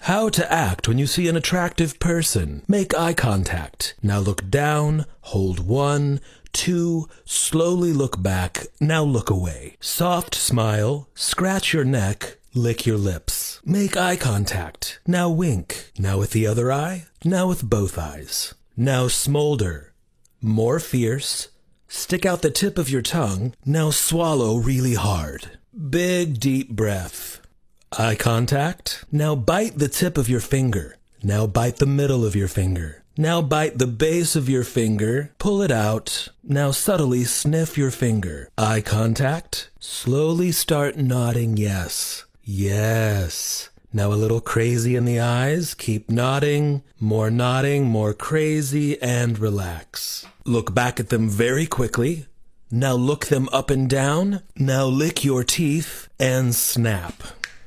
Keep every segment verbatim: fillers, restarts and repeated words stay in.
How to act when you see an attractive person. Make eye contact. Now look down, hold one, two, slowly look back, now look away. Soft smile, scratch your neck, lick your lips. Make eye contact. Now wink. Now with the other eye, now with both eyes. Now smolder. More fierce. Stick out the tip of your tongue, now swallow really hard. Big deep breath. Eye contact. Now bite the tip of your finger. Now bite the middle of your finger. Now bite the base of your finger. Pull it out. Now subtly sniff your finger. Eye contact. Slowly start nodding yes. Yes. Now a little crazy in the eyes. Keep nodding. More nodding, more crazy, and relax. Look back at them very quickly. Now look them up and down. Now lick your teeth and snap.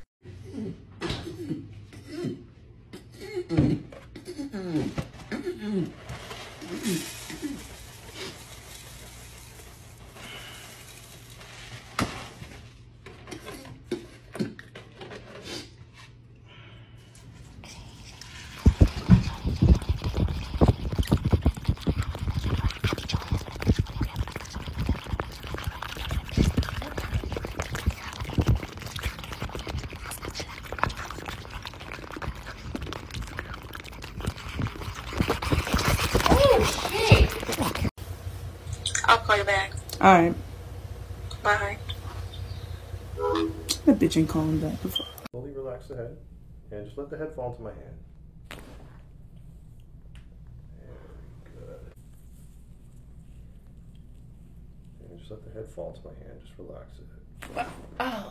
I'll call you back. Alright. Bye. That bitch ain't calling back before. Slowly relax the head and just let the head fall into my hand. Very good. And just let the head fall into my hand. Just relax it. Oh.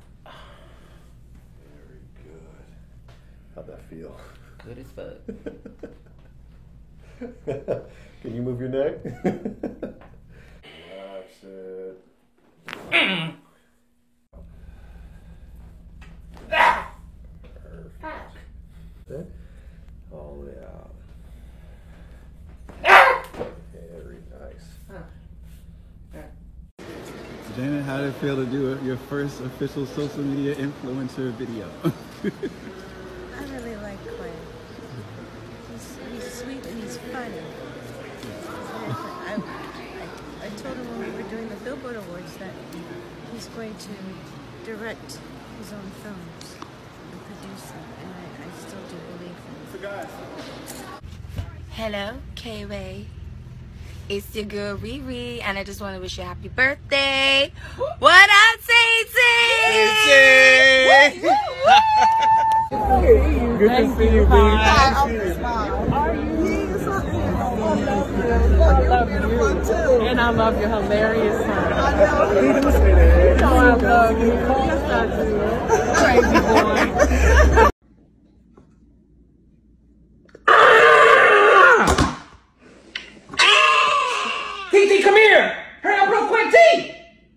Very good. How'd that feel? Good as fuck. Can you move your neck? Relax it. Perfect. All the way out. Very nice. Janet, how did it feel to do your first official social media influencer video? I really like Clay. He's, he's sweet and he's funny. I, I, I told him when we were doing the Billboard Awards that he's going to direct his own films and produce them, and I, I still do believe him. So guys. Hello, K-Way. It's your girl Riri, and I just want to wish you a happy birthday. What up, Tay-Tay? Good to see you, baby. Are you? I love you. And I love your hilarious son. I know. You know I love you. Yes, I do. Crazy boy. T T, come here! Hurry up real quick, T!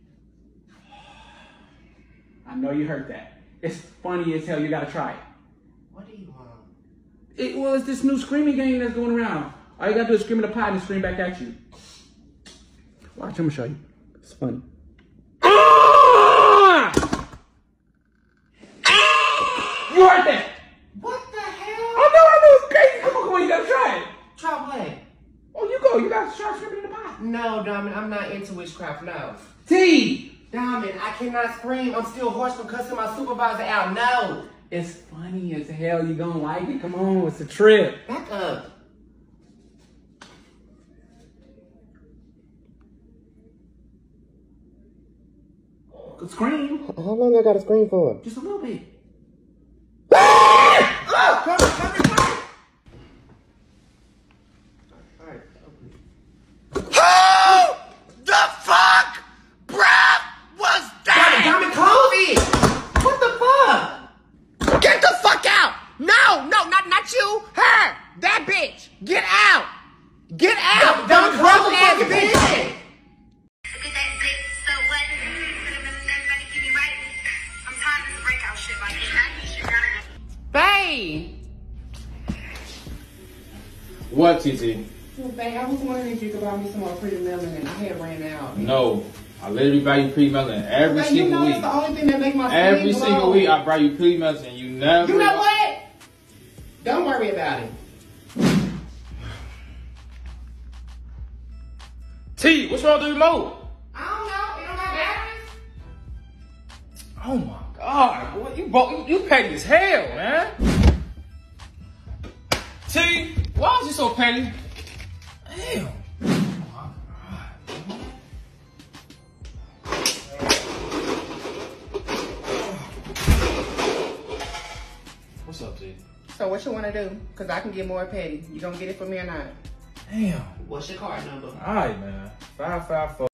I know you heard that. It's funny as hell, you gotta try it. What do you want? It well, it's this new screaming game that's going around. All you gotta do is scream in the pot and scream back at you. Watch, I'm gonna show you. It's funny. You heard that? What the hell? Oh no, I know it's crazy. Come on, come on, you gotta try it. Try what? Oh, you go. You gotta start screaming in the pot. No, Diamond, I'm not into witchcraft, no. T! Diamond, I cannot scream. I'm still hoarse from cussing my supervisor out. No. It's funny as hell. You gonna like it. Come on, it's a trip. Back up. Scream. How long I gotta scream for? Just a little bit. Oh, come on, come on, come on. Who the fuck breath was that? Diamond, close it. What the fuck? Get the fuck out! No, no, not not you. Her, that bitch. Get out. Get out. Diamond, close the ass fucking bitch. Bae! What, T T? Well, bae, I was wondering if you could buy me some more Pretty Melanin. I had ran out. No. I literally buy you Pretty Melanin every Bae, single you know week. it's the only thing that make my skin Every glow. single week I buy you Pretty Melanin and you never... You know what? Don't worry about it. T, what's wrong with the remote? I don't know. It don't got batteries. Oh my God, boy, you broke, you, you petty as hell, man. T, why is you so petty? Damn. What's up, T? So what you want to do? Because I can get more petty. You gonna get it from me or not? Damn. What's your card number? All right, man. Five five four.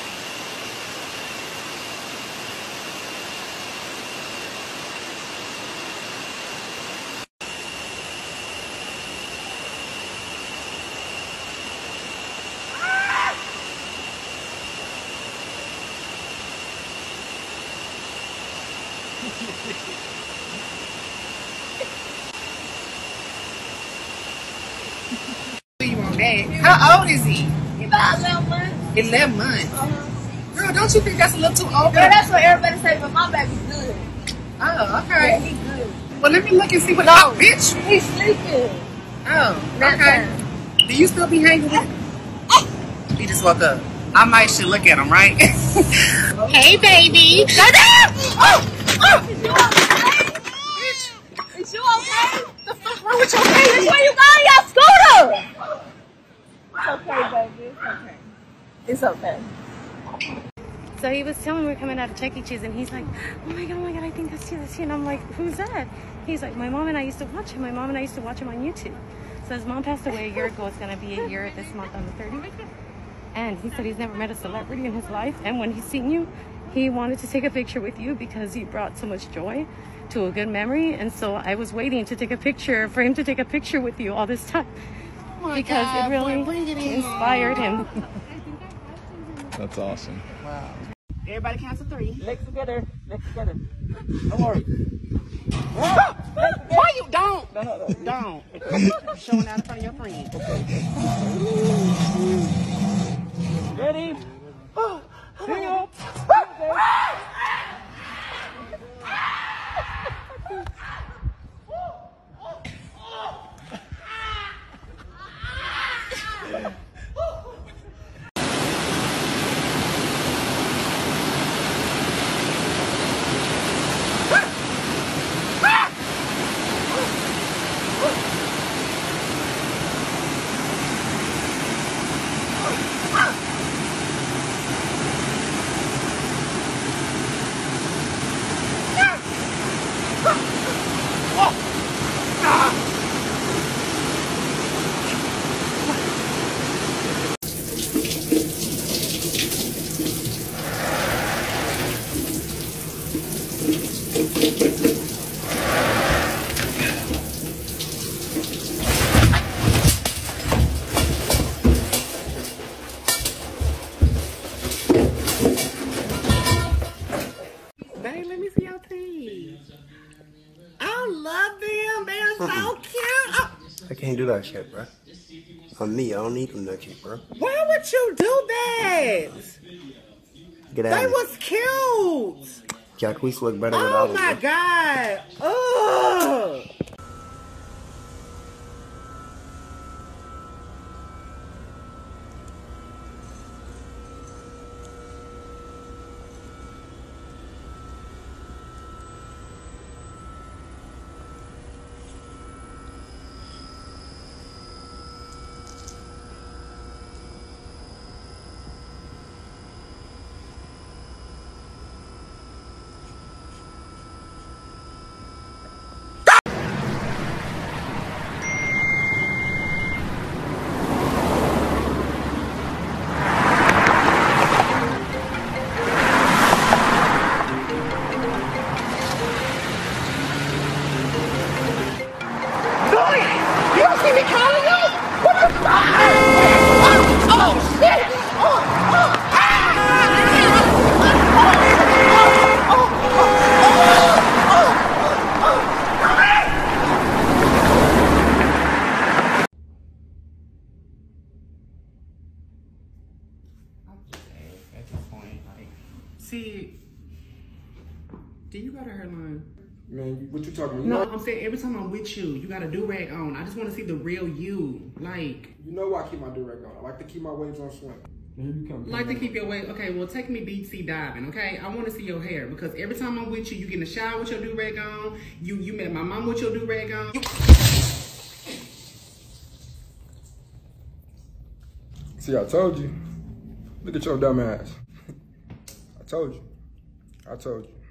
You want that? How old is he? He about eleven months. Eleven months. Uh-huh. Girl, don't you think that's a little too old? Girl, that's what everybody say, but my baby's good. Oh, okay. Yeah, he's good. Well, let me look and see what. No. Oh, bitch. He's sleeping. Oh, That okay. time. Do you still be hanging with? He just woke up. I might should look at him, right? Hey, baby. Goddamn! Oh, oh. Is you okay? Bitch. Is you okay? The fuck wrong with your face? Which way you going, y'all scooter? It's okay, baby. It's okay. It's okay. So he was telling me we're coming out of Chuck E. Cheese, and he's like, oh my God, oh my God, I think that's you, that's you. And I'm like, who's that? He's like, my mom and I used to watch him. My mom and I used to watch him on YouTube. So his mom passed away a year ago. It's going to be a year this month on the thirtieth. And he said he's never met a celebrity in his life. And when he's seen you, he wanted to take a picture with you because you brought so much joy to a good memory. And so I was waiting to take a picture, for him to take a picture with you all this time. Oh because God, it really boy, it inspired him. That's awesome. Wow. Everybody counts to three. Legs together. Legs together. Don't worry. Why you don't? No, no, no. Don't. I'm showing out in front of your friends. Ready? Hang on. Babe, let me see your teeth. I love them. They are so cute. Oh, I can't do that shit, bro. On me, I don't need them that shit, bro. why would you do that? Get out They of was cute. Jacquees look better Oh without my them. God. Ugh. You don't see me calling you? What the fuck? Oh, oh, shit. Oh, oh, See, do you got a hairline? Man, what you talking about? You No, know, I'm saying every time I'm with you, you got a do-rag on. I just want to see the real you. Like, you know why I keep my do-rag on. I like to keep my waves on swing. Man, you come. like to keep your way. Okay, well, take me deep sea diving, okay? I want to see your hair because every time I'm with you, you get in the shower with your do-rag on. You you met my mom with your do-rag on. You See, I told you. Look at your dumb ass. I told you. I told you.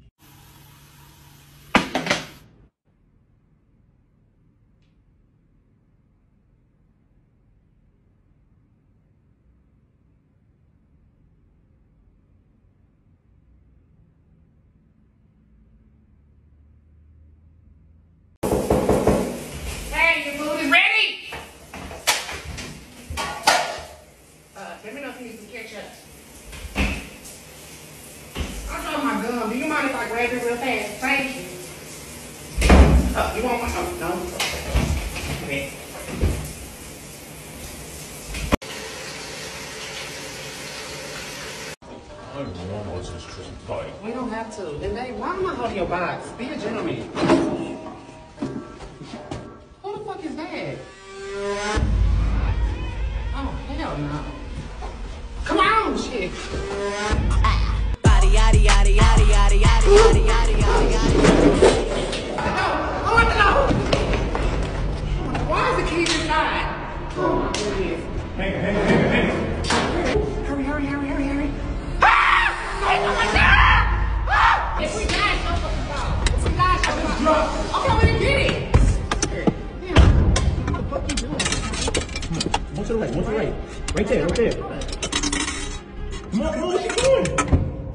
Hey, your food is ready. Uh, let me know if you need some ketchup. I dropped my gum. Do you mind if I grab it real fast? Thank you. Oh, you want one? Oh, no. Okay. I don't know what's this Tristan fight. We don't have to. And babe, why am I holding your box? Be a gentleman. Who the fuck is that? Oh, hell no. Come on, shit. Body, yaddy, yaddy, yaddy, yaddy, yaddy, yaddy, yaddy, yaddy, yaddy. I want to know. Why is the keys inside? Oh my goodness. Hang on, hang on, hang on, hang on. Hurry, hurry, hurry, hurry, hurry. Ah! Oh my God! Ah! If we die, it's no fucking fault. If we die, it's no fucking fault. Okay, we didn't get it. Damn. What the fuck you doing? One to the right, one to the right. Right there, right there. Come on, come on, what you doing?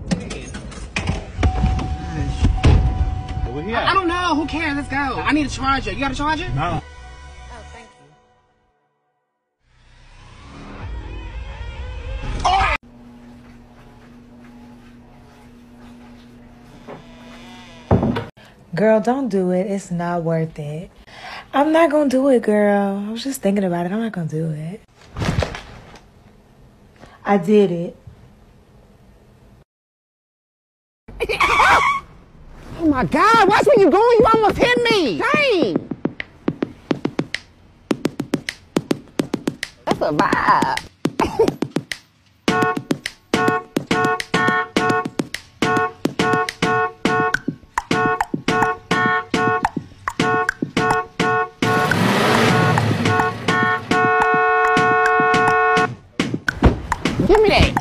I, I don't know. Who cares? Let's go. I need a charger. You got a charger? No. Oh, thank you. Girl, don't do it. It's not worth it. I'm not gonna do it, girl. I was just thinking about it. I'm not gonna do it. I did it. Oh my God, watch where you going. You almost hit me. Dang. That's a vibe. Give me that.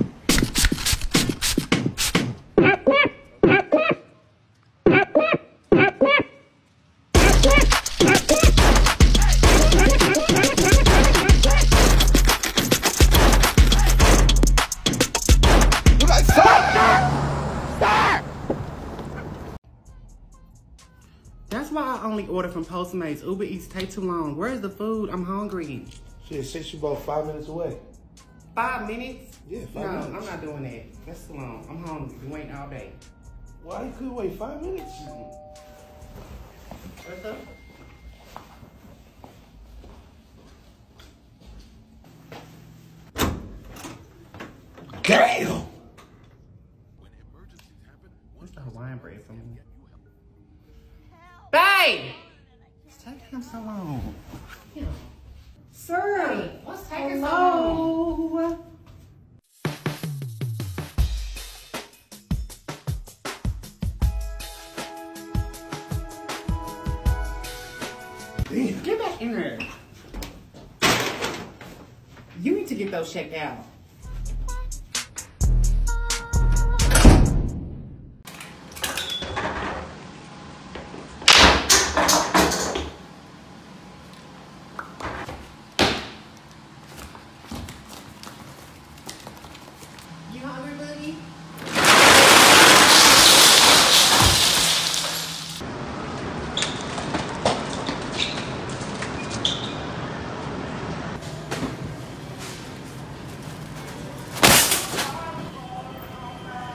That's why I only order from Postmates. Uber Eats take too long. Where's the food? I'm hungry. Shit, it says you about five minutes away. Five minutes? Yeah, five no, minutes. I'm not doing that. That's too long. I'm hungry. Been waiting all day. Why you could wait five minutes? What's up? Damn! What's the Hawaiian bread from me? Babe! It's taking him so long. Yeah. Sir, what's taking so long? Damn. Get back in there. You need to get those checked out. You hungry, buddy?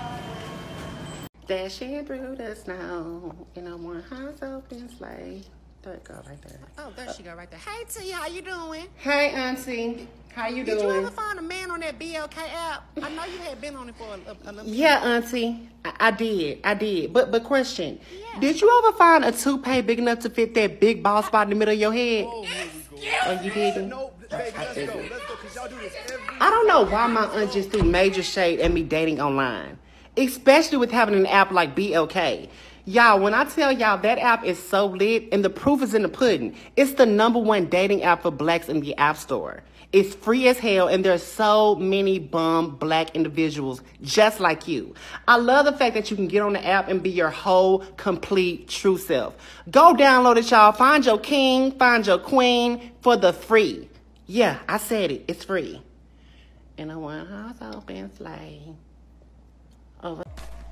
Dashing through the snow in a one horse open sleigh. There it go, right there. Oh, there she go, right there. Hey, T, how you doing? Hey, Auntie. How you Did doing? you ever find a man on that B L K app? I know you had been on it for a, a, a little Yeah, Auntie. I, I did. I did. But but question. Yeah. Did you ever find a toupee big enough to fit that big bald spot in the middle of your head? Oh, oh you didn't? No, baby, let's go. Let's go, because y'all do this every I don't know why my aunt just threw major shade at me dating online. Especially with having an app like B L K. Y'all, when I tell y'all that app is so lit, and the proof is in the pudding, it's the number one dating app for blacks in the App Store. It's free as hell, and there's so many bum black individuals just like you. I love the fact that you can get on the app and be your whole, complete, true self. Go download it, y'all. Find your king, find your queen for the free. Yeah, I said it. It's free. And I want house open slay. Over.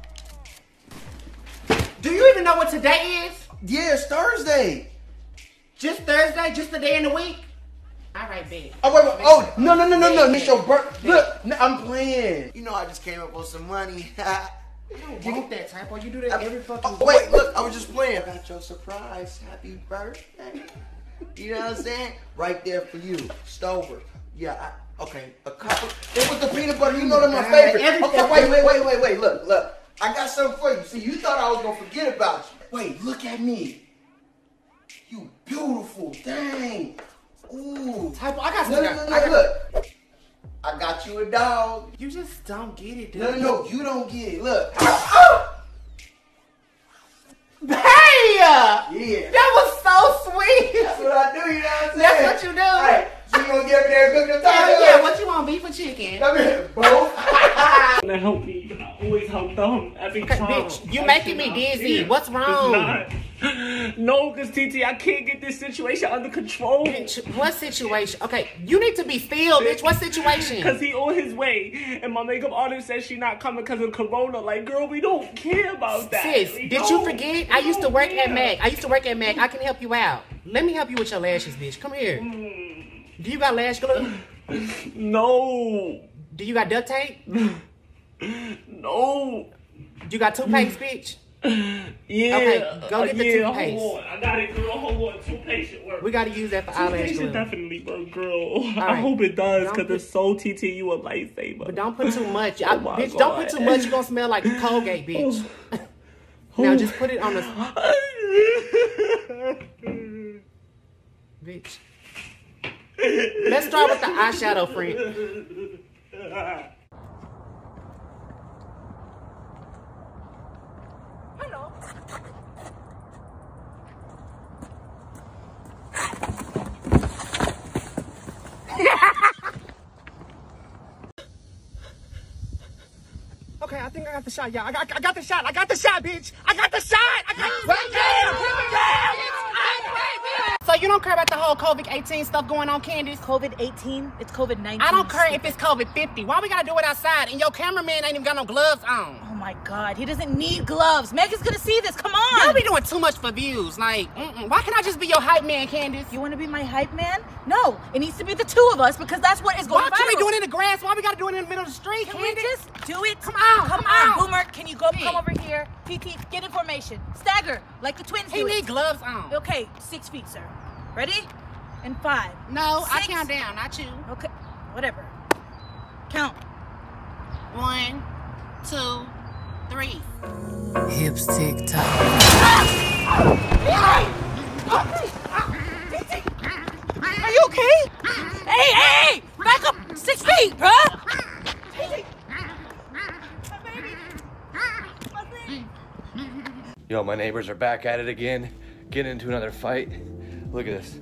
Do you even know what today is? Yeah, it's Thursday. Just Thursday? Just a day in the week? All right, babe. Oh, wait, wait. Oh, no, no, no, no, no. Miss your birthday. Look, no, I'm playing. You know I just came up with some money. You don't want that type of. You do that every fucking oh, wait, look, I was just playing. I got your surprise. Happy birthday. You know what I'm saying? Right there for you. Stover. Yeah, I, okay. A couple. It was the peanut butter. You know they're my favorite. Okay, wait, wait, wait, wait, wait. Look, look. I got something for you. See, you thought I was going to forget about you. Wait, look at me. You beautiful. Dang. Ooh. Type, I got no, no, no, no, got, look. I got you a dog. You just don't get it, dude. No, no, no, you don't get it. Look. Hey! Yeah. That was so sweet. That's what I do, you know what I'm saying? That's what you do. All right. So you gonna get me there and cook the Hell yeah, what you want, beef or chicken? Come here, both. Gonna help me. I always help them every okay, time. Bitch, you making me dizzy. What's wrong? No, because T T, I can't get this situation under control. Bitch, what situation? Okay, you need to be still, bitch. What situation? Because he on his way, and my makeup artist says she not coming because of Corona. Like, girl, we don't care about that. Sis, we did you forget? I used to work care. at Mac. I used to work at Mac. I can help you out. Let me help you with your lashes, bitch. Come here. Mm. Do you got lash glue? No. Do you got duct tape? No. You got toothpaste, bitch? Yeah. Okay, go get uh, the yeah, toothpaste. Hold on. I got it, girl. Hold on. Toothpaste should work. We got to use that for eyelash glue. Toothpaste definitely work, girl. Right. I hope it does, because it's so T T, you a lifesaver. But don't put too much. Oh I, my bitch, God. don't put too much. You're going to smell like Colgate, bitch. Now just put it on the... Bitch. Let's start with the eyeshadow, friend. Hello. Okay, I think I got the shot, y'all. I got, I got the shot. I got the shot, bitch. I got the shot. I got the shot. So you don't care about the whole COVID eighteen stuff going on, Candace? COVID eighteen? It's COVID nineteen. I don't care if it's COVID fifty. Why we gotta do it outside? And your cameraman ain't even got no gloves on. Oh my God, he doesn't need gloves. Megan's gonna see this. Come on. Y'all be doing too much for views. Like, mm-mm. Why can't I just be your hype man, Candace? You want to be my hype man? No, it needs to be the two of us because that's what is going on. Why can't we do it in the grass? Why we gotta do it in the middle of the street, Can Candace? we just do it? Come on, come, come on. on. Boomer, can you go come over here? T T, get in formation. Stagger, like the twins He do need it. gloves on. Okay, six feet, sir. Ready? And five. No, six. I count down, not you. Okay, whatever. Count. One, two, three. Hips tick tock. Are you okay? Hey, hey! Back up six feet, bruh! Yo, my neighbors are back at it again, getting into another fight. Look at this.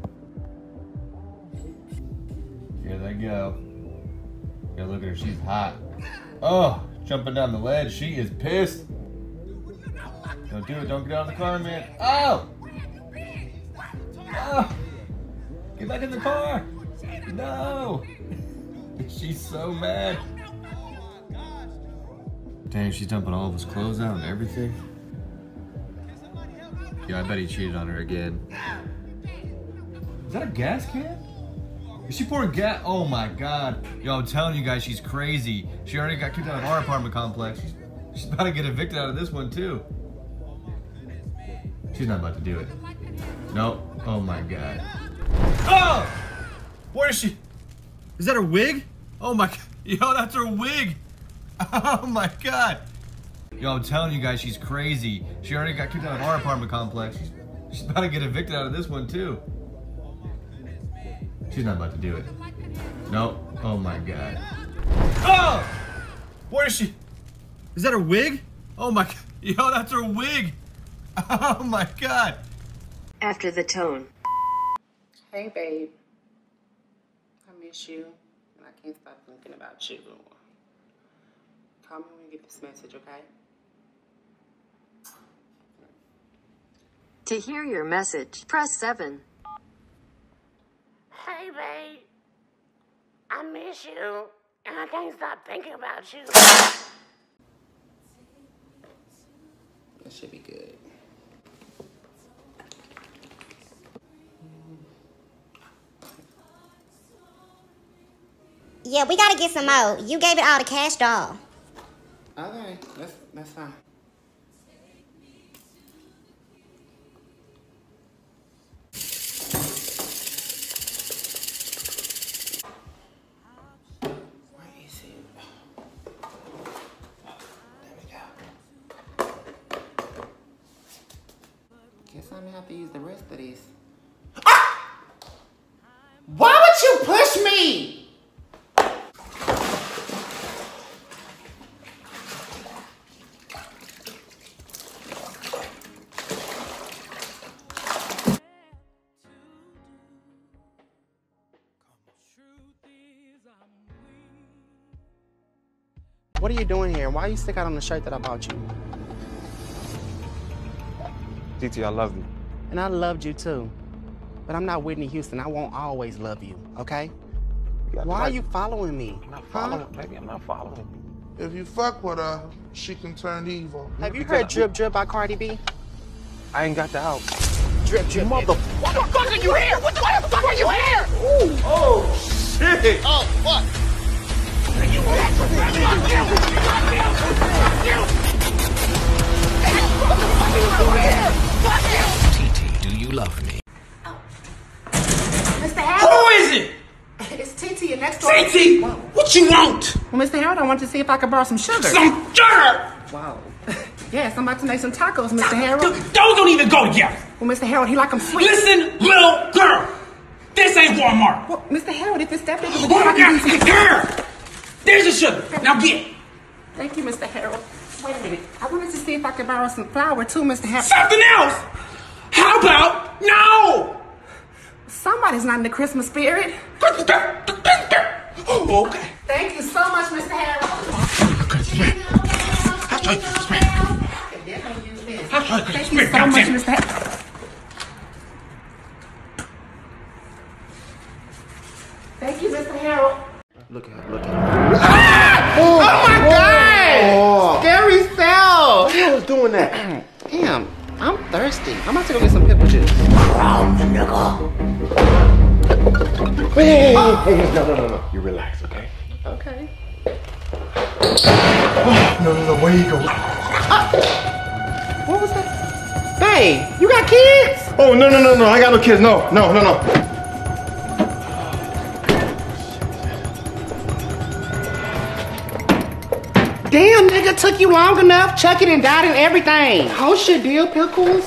Here they go. Yeah, look at her, she's hot. Oh, jumping down the ledge, she is pissed. Don't do it, don't get out of the car, man. Oh! Oh! Get back in the car! No! She's so mad. Dang, she's dumping all of his clothes out and everything. Yeah, I bet he cheated on her again. Is that a gas can? Is she pouring gas? Oh my God. Yo, I'm telling you guys, she's crazy. She already got kicked out of our apartment complex. She's, she's about to get evicted out of this one too. She's not about to do it. No. Oh my god. Oh! Where is she? Is that her wig? Oh my god. Yo, that's her wig. Oh my god. Yo, I'm telling you guys, she's crazy. She already got kicked out of our apartment complex. She's, she's about to get evicted out of this one too. She's not about to do it. No. Oh my god. Oh! Where is she? Is that her wig? Oh my god. Yo, that's her wig. Oh my god. After the tone. Hey, babe. I miss you, and I can't stop thinking about you. Call me when you get this message, okay? To hear your message, press seven. Hey, babe. I miss you, and I can't stop thinking about you. That should be good. Yeah, we gotta get some more. You gave it all to Cash Doll. Okay, that's, that's fine. Where is it? There we go. Guess I'm gonna have to use the rest of this. Ah! Why would you push me? What are you doing here? Why are you stick out on the shirt that I bought you? T T, I love you. And I loved you too. But I'm not Whitney Houston. I won't always love you, okay? You Why right. are you following me? I'm not Huh? following. Maybe I'm not following you. If you fuck with her, she can turn evil. Have you heard Drip Drip by Cardi B? I ain't got the album. Drip Drip. Mother. What the fuck are you here? What the fuck are you here? Ooh. Oh, shit. Oh, fuck. T T, do you love me? Mister Harold? Who is it? It's T T and next door. T T, what you want? Well, Mister Harold, I want to see if I can borrow some sugar. Some sugar? Wow. Yes, I'm about to make some tacos, Mister Harold. Those don't even go together. Well, Mister Harold, he like them sweet. Listen, little girl. This ain't Walmart. Well, Mister Harold, if it's that big of a Oh, deal, I can yeah, use some. girl. There's your sugar. Now get. Thank you, Mister Harold. Wait a minute. I wanted to see if I could borrow some flour too, Mister Harold. Something else? How about no? Somebody's not in the Christmas spirit. Oh, okay. Thank you so much, Mister Harold. I'll show you. I'll show you. Thank you so much, Mister Harold. Thank you, Mister Harold. Look at her. Look at her. Ah! Oh, oh my God! Oh. Scary cell. Who was doing that? Damn, I'm thirsty. I'm about to go get some pickle juice. Hey, hey, hey, hey, no, no, no, no. You relax, okay? Okay. Oh, no, no, no. Where you go? What was that? Babe, you got kids? Oh, no, no, no, no. I got no kids. No, no, no, no. Damn, nigga, took you long enough. Chuck it and died and everything. How's your deal, pickles?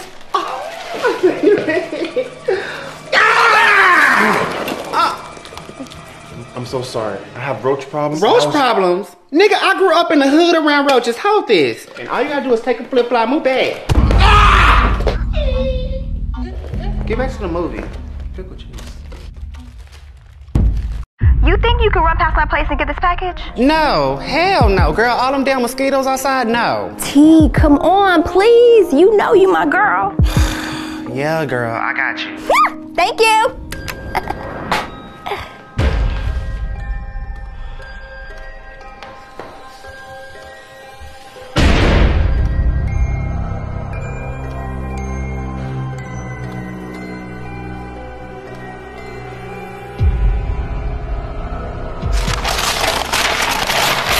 I'm so sorry. I have roach problems. Roach I was- problems? Nigga, I grew up in the hood around roaches. Hold this. And all you gotta do is take a flip flop, move back. Ah! Get back to the movie. Pickle juice. You think you could run past my place and get this package? No, hell no, girl. All them damn mosquitoes outside, no. T, come on, please. You know you my girl. Yeah, girl, I got you. Thank you.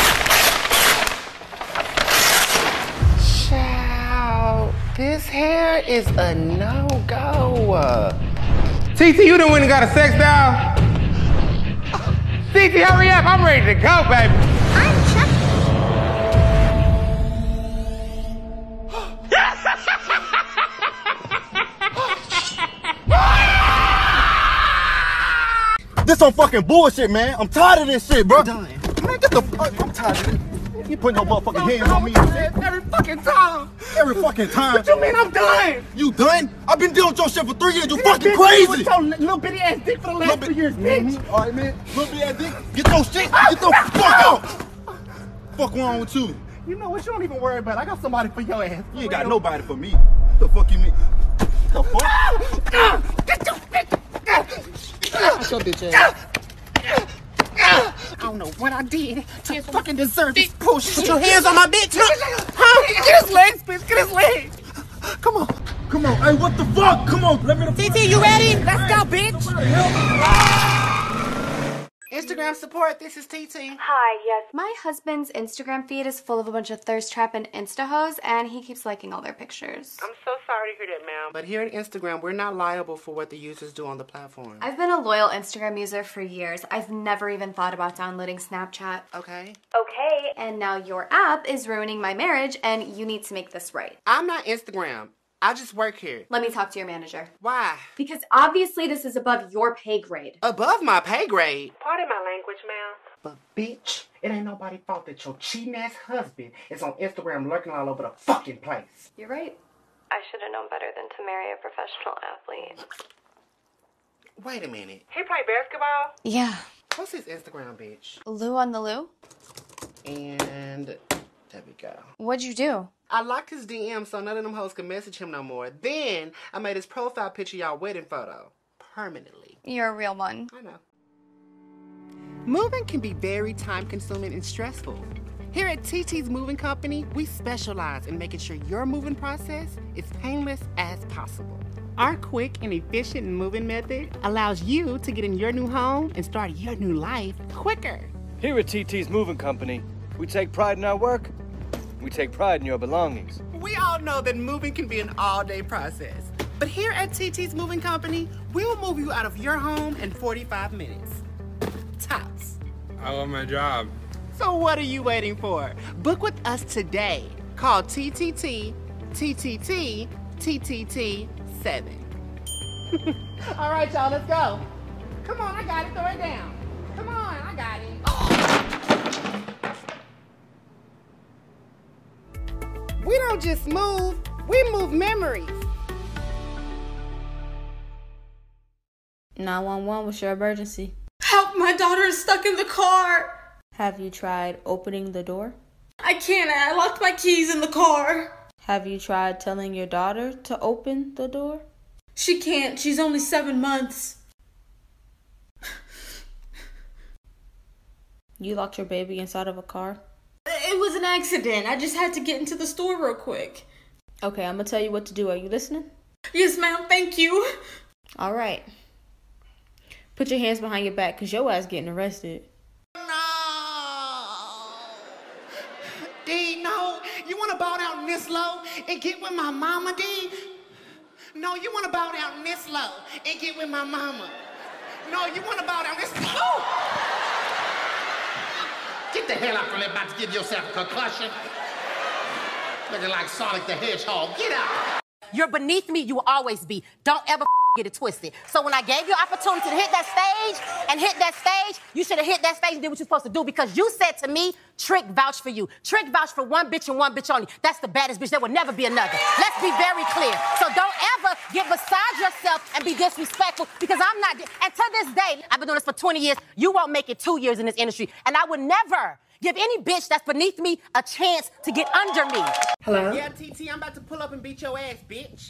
Child, this hair What is a no-go? T T, you done went and got a sex doll? T T, hurry up. I'm ready to go, baby. I'm Chucky. This some fucking bullshit, man. I'm tired of this shit, bro. I'm done. Man, get the fuck. I'm tired of it. You putting your motherfucking hands on me. Every fucking time. Every fucking time. What you mean I'm done? You done? I've been dealing with your shit for three years. You That fucking bitch crazy. with your little bitty ass dick for the last three years, bitch. Mm-hmm. All right, man. Little bitty ass dick. Get your shit. Get the fuck out. Fuck wrong with you? You know what? You don't even worry about it. I got somebody for your ass. You ain't got nobody for me. What the fuck you mean? The fuck? Get your bitch. Get your bitch ass. I don't know what I did to fucking deserve this bullshit. Put your hands on my bitch, huh? Huh? Get his legs, bitch. Get his legs. Come on. Come on. Hey, what the fuck? Come on. Let me the T T, you ready? Let's go, bitch. Instagram support, this is T T. Hi, yes. My husband's Instagram feed is full of a bunch of thirst trap and insta hoes, and he keeps liking all their pictures. I'm so sorry to hear that, ma'am. But here at Instagram, we're not liable for what the users do on the platform. I've been a loyal Instagram user for years. I've never even thought about downloading Snapchat. Okay. Okay. And now your app is ruining my marriage, and you need to make this right. I'm not Instagram. I just work here. Let me talk to your manager. Why? Because obviously this is above your pay grade. Above my pay grade? Pardon my language, ma'am. But bitch, it ain't nobody's fault that your cheating ass husband is on Instagram lurking all over the fucking place. You're right. I should have known better than to marry a professional athlete. Wait a minute. He played basketball? Yeah. What's his Instagram, bitch? Lou on the Lou? And there we go. What'd you do? I locked his D M so none of them hoes could message him no more. Then I made his profile picture y'all wedding photo. Permanently. You're a real one. I know. Moving can be very time-consuming and stressful. Here at T T's Moving Company, we specialize in making sure your moving process is painless as possible. Our quick and efficient moving method allows you to get in your new home and start your new life quicker. Here at T T's Moving Company, we take pride in our work. We take pride in your belongings. We all know that moving can be an all-day process. But here at T T's Moving Company, we'll move you out of your home in forty-five minutes. Tops. I love my job. So what are you waiting for? Book with us today. Call T T T T T T T T T seven. All right, y'all, let's go. Come on, I got it. Throw it down. Come on, I got it. We don't just move, we move memories. nine one one, what's your emergency? Help, my daughter is stuck in the car. Have you tried opening the door? I can't, I locked my keys in the car. Have you tried telling your daughter to open the door? She can't, she's only seven months. You locked your baby inside of a car? It was an accident. I just had to get into the store real quick. Okay, I'm gonna tell you what to do. Are you listening? Yes, ma'am. Thank you. All right. Put your hands behind your back, because your ass getting arrested. D, no. You want to bow down this low and get with my mama, D? No, you want to bow down this low and get with my mama. No, you want to bow down this low. Get the hell out from there, about to give yourself a concussion. Looking like Sonic the Hedgehog. Get out. You're beneath me, you will always be. Don't ever get it twisted. So when I gave you opportunity to hit that stage and hit that stage, you should have hit that stage and did what you're supposed to do, because you said to me, Trick vouch for you. Trick vouch for one bitch and one bitch only. That's the baddest bitch. There will never be another. Let's be very clear. So don't ever get beside yourself and be disrespectful, because I'm not. And to this day, I've been doing this for twenty years. You won't make it two years in this industry. And I would never give any bitch that's beneath me a chance to get under me. Hello? Yeah, T T, I'm about to pull up and beat your ass, bitch.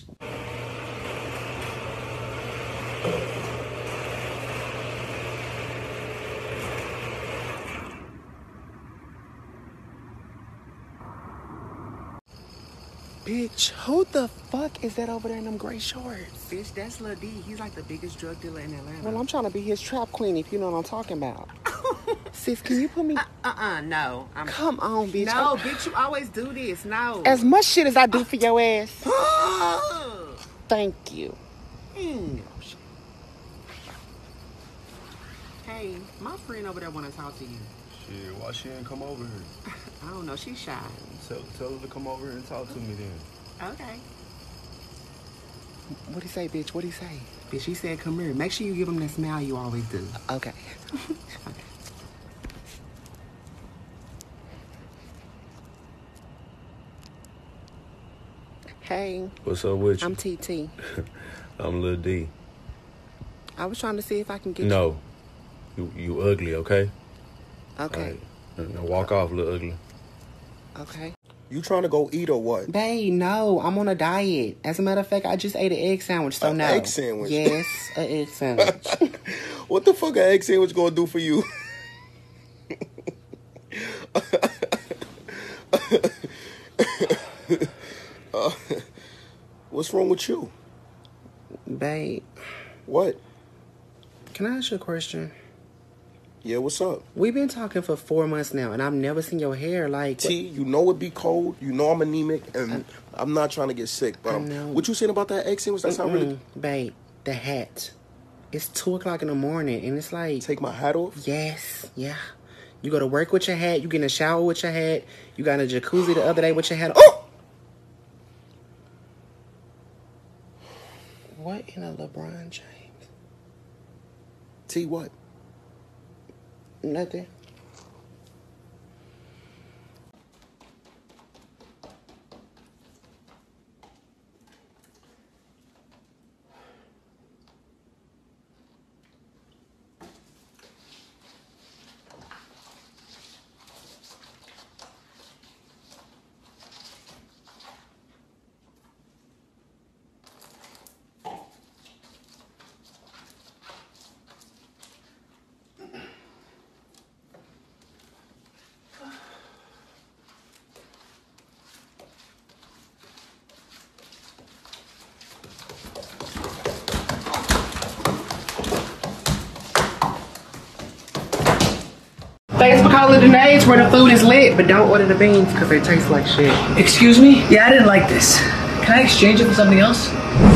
Bitch, who the fuck is that over there in them gray shorts? Bitch, that's Lil D. He's like the biggest drug dealer in Atlanta. Well, I'm trying to be his trap queen, if you know what I'm talking about. Sis, can you put me... Uh-uh, no. I'm... Come on, bitch. No, bitch, you always do this. No. As much shit as I do for your ass. Thank you. Mm. Hey, my friend over there want to talk to you. Shit, why she ain't come over here? I don't know, she's shy. Tell, tell her to come over here and talk to me then. Okay. What'd he say, bitch? What'd he say? Bitch, he said come here. Make sure you give him that smile you always do. Okay. Okay. Hey. What's up with you? I'm T T. I'm Lil D. I was trying to see if I can get No. You you ugly, okay? you. Okay. All right. Now walk off, little ugly. Okay. You trying to go eat or what? Babe, no, I'm on a diet. As a matter of fact, I just ate an egg sandwich, so An no. egg sandwich? Yes, an egg sandwich. What the fuck an egg sandwich gonna do for you? uh, what's wrong with you? Babe. What? Can I ask you a question? Yeah, what's up? We've been talking for four months now, and I've never seen your hair like... T, you know it be cold. You know I'm anemic, and I, I'm not trying to get sick. But I um, know. what you saying about that egg sandwich? That sound really... Babe, the hat. It's two o'clock in the morning, and it's like... Take my hat off? Yes, yeah. You go to work with your hat. You get in the shower with your hat. You got in a jacuzzi the other day with your hat. Oh! What in a LeBron James? T, what? Nothing. Thanks for calling Denae's where the food is lit, but don't order the beans because they taste like shit. Excuse me? Yeah, I didn't like this. Can I exchange it for something else?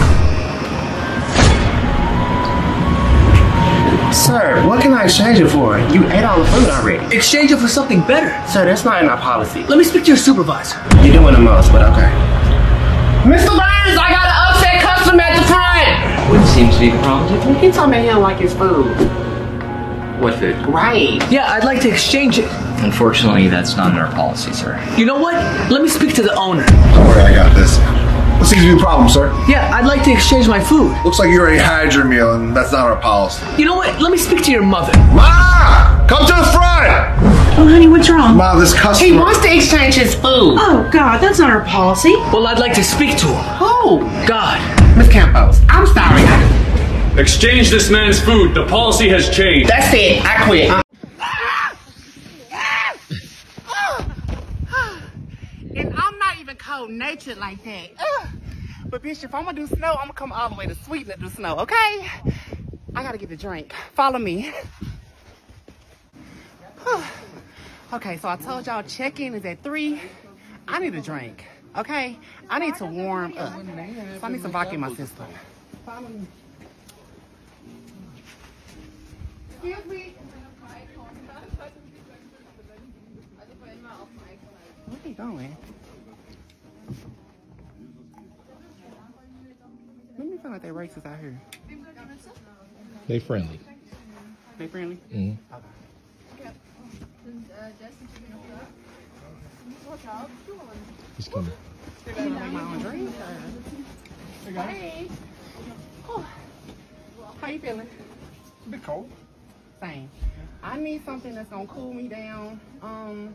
Sir, what can I exchange it for? You ate all the food already. Exchange it for something better. Sir, that's not in our policy. Let me speak to your supervisor. You're doing the most, but okay. Mister Burns, I got an upset customer at the front! What seems to be the problem? He told me he don't like his food. What food? Right. Yeah, I'd like to exchange it. Unfortunately, that's not in our policy, sir. You know what? Let me speak to the owner. Don't worry, I got this. What seems to be the problem, sir? Yeah, I'd like to exchange my food. Looks like you already had your meal, and that's not our policy. You know what? Let me speak to your mother. Ma! Come to the front! Oh, honey, what's wrong? Ma, this customer... He wants to exchange his food. Oh, God, that's not our policy. Well, I'd like to speak to him. Who? God. Miss Campos, I'm sorry. I... Exchange this man's food. The policy has changed. That's it. I quit. I'm... And I'm not even cold-natured like that. Ugh. But, bitch, if I'm going to do snow, I'm going to come all the way to Sweeten to do snow, okay? I got to get the drink. Follow me. Okay, so I told y'all check-in is at three. I need a drink, okay? I need to warm up. So I need some vodka in my system. Follow me. Excuse me. Where are you going? Let me find out they're racist out here. They friendly. They friendly? Mm-hmm. Okay. He's coming. I gotta make my own drink. Hey. Oh. How you feeling? A bit cold. Same. I need something that's gonna cool me down. Um,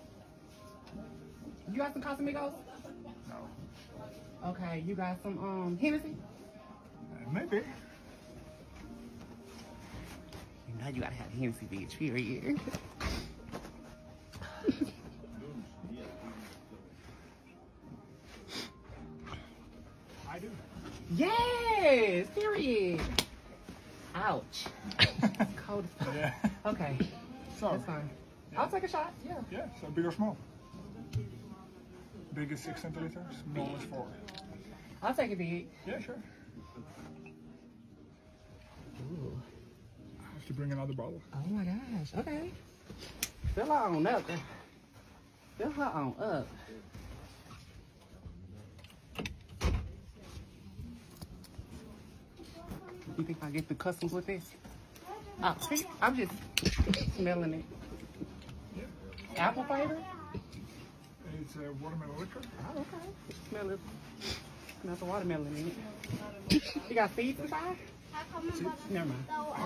you got some Casamigos? No. Okay, you got some um Hennessy? Maybe. You know you gotta have Hennessy, bitch. Period. I do. Yes, period. Ouch. Cold as fuck. Yeah. Okay. So, that's fine. I'll take a shot. Yeah. Yeah, so big or small? Big is six centiliters, small is four. I'll take it big. Yeah, sure. Ooh. I have to bring another bottle. Oh my gosh. Okay. Fill her on up. Fill her on up. You think I get the customs with this? Oh, see, I'm just smelling it. Yeah. Apple flavor? It's uh, watermelon liquor. Oh, okay. Smell it. Smell the watermelon in it. You got seeds inside? Seeds? Never mind.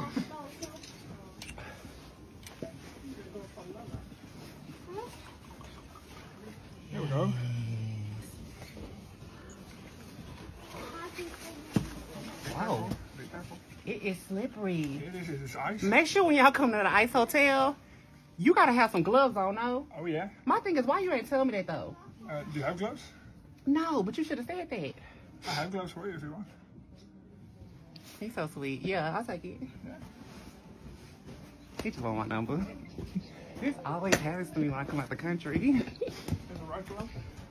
Here we go. Wow. It is slippery. It is. It's ice. Make sure when y'all come to the Ice Hotel, you gotta have some gloves on, no? Oh, yeah. My thing is, why you ain't tell me that, though? Uh, do you have gloves? No, but you should have said that. I have gloves for you if you want. He's so sweet. Yeah, I'll take it. Yeah. He just want my number. This always happens to me when I come out the country. Is it right glove?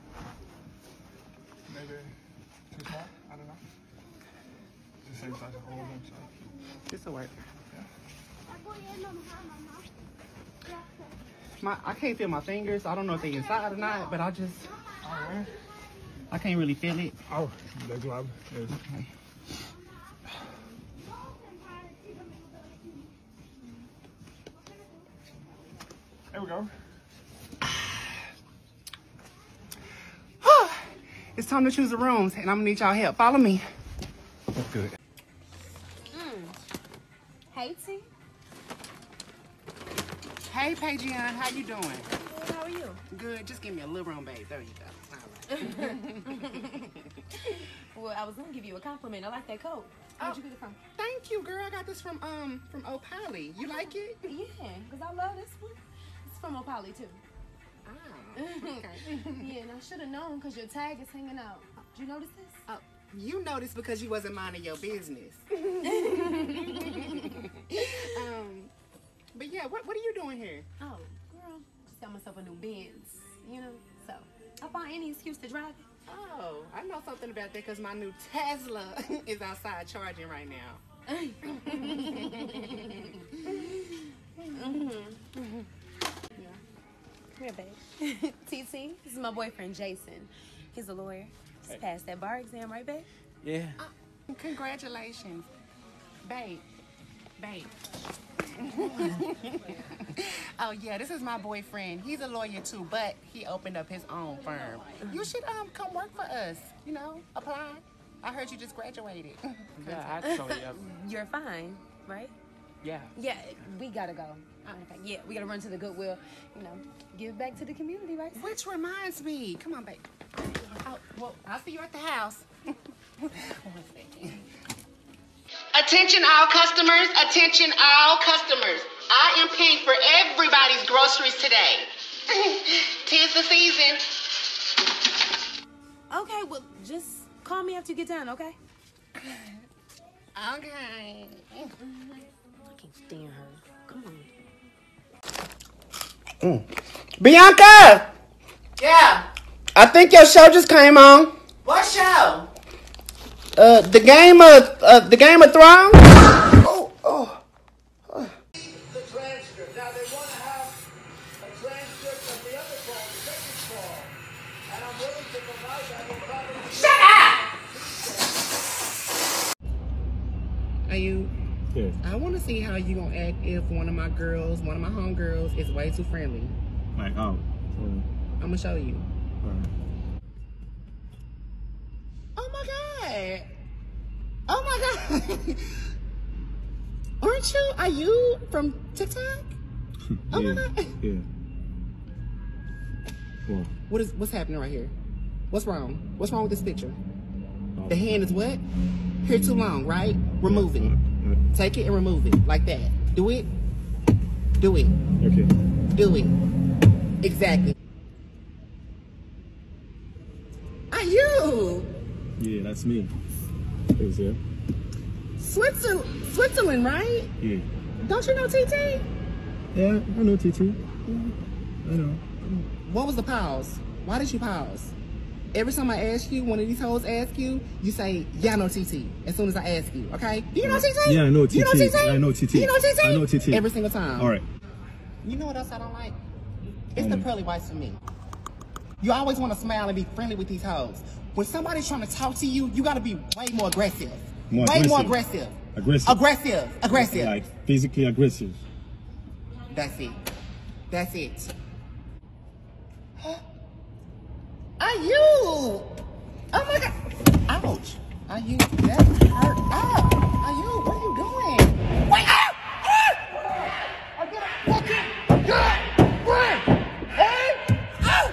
Maybe too small? I don't know. It's the same size as all of them, so. This will work. Yeah. My, I can't feel my fingers. I don't know if they're inside or not, but I just, Oh, yeah. I can't really feel it. Oh, the glove is. Okay. There we go. It's time to choose the rooms, and I'm gonna need y'all help. Follow me. That's good. Mm. Hey, T. Hey, Pageian, how you doing? Good, how are you? Good. Just give me a little room, babe. There you go. All right. Well, I was gonna give you a compliment. I like that coat. Where'd Oh, you get it from? Thank you, girl. I got this from um from O'Pally. You like it? Yeah, because I love this one. It's from O'Pally, too. Oh, okay. Yeah, and I should have known because your tag is hanging out. Did you notice this? Oh, you noticed because you wasn't minding your business. um, but yeah, what what are you doing here? Oh, girl, just got myself a new Benz, you know, so I'll find any excuse to drive it. Oh, I know something about that because my new Tesla is outside charging right now. Mm-hmm. Yeah. Come here, babe. T T, this is my boyfriend, Jason. He's a lawyer. Just passed that bar exam, right, babe? Yeah. Oh, congratulations. Babe. Babe. Oh, yeah, this is my boyfriend. He's a lawyer, too, but he opened up his own firm. You should um come work for us, you know, apply. I heard you just graduated. Yeah, actually, um, You're fine, right? yeah. Yeah, we gotta go. Okay, yeah, we gotta run to the Goodwill, you know, give back to the community, right? Which reminds me, come on, babe. Oh, well, I'll see you at the house. One second. Attention all customers, attention all customers. I am paying for everybody's groceries today. Tis the season. Okay, well, just call me after you get done, okay? Okay. I can't stand her. Come on. Mm. Bianca! Yeah? I think your show just came on. What show? Uh, the game of, uh, the Game of Thrones? Oh, oh. oh. The transcript. Now they want to have a transcript of the other call, the second call. And I'm willing to provide that. We'll probably... Shut up! Are you? Yeah. I want to see how you gonna act if one of my girls, one of my homegirls, is way too friendly. Like, oh. I'm gonna show you. Alright. Oh my god! Oh my god! Aren't you? Are you from TikTok? Oh yeah. my god! Yeah. Well, What is what's happening right here? What's wrong? What's wrong with this picture? oh. The hand is what? Here too long, right? Remove it. Take it and remove it like that. Do it. Do it. Okay. Do it. Exactly. Are you? Yeah, that's me. Is it? Switzerland, Switzerland, right? Yeah. Don't you know T T? Yeah, I know T T. I know. What was the pause? Why did you pause? every time I ask you, one of these hoes ask you, you say, yeah, I know T T, as soon as I ask you, okay? Do you know T T? Yeah, I know T T. You know T T? I know T T. You know T T? I know T T. Every single time. All right. You know what else I don't like? It's Um, the pearly whites for me. You always want to smile and be friendly with these hoes. When somebody's trying to talk to you, you got to be way more aggressive. More way aggressive. more aggressive. Aggressive. Aggressive. Aggressive. Like physically aggressive. That's it. That's it. Are you? Oh my God. Ouch. Are you? That hurt up. Are you? What are you doing? Wait up! I got a fucking gun! Run! Hey! Ow!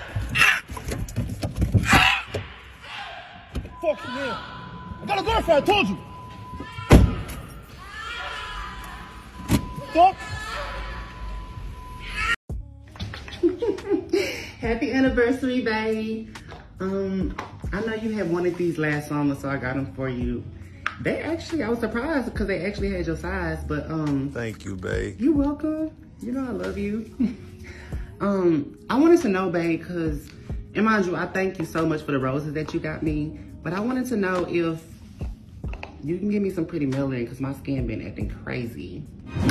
Ah! Fuck you, man. I got a girlfriend, I told you. Fuck. Happy anniversary, babe. Um, I know you had wanted these last summer, so I got them for you. They actually, I was surprised because they actually had your size, but um. Thank you, babe. You're welcome. You know I love you. um, I wanted to know, babe, because, and mind you, I thank you so much for the roses that you got me, but I wanted to know if you can give me some pretty melanin because my skin been acting crazy.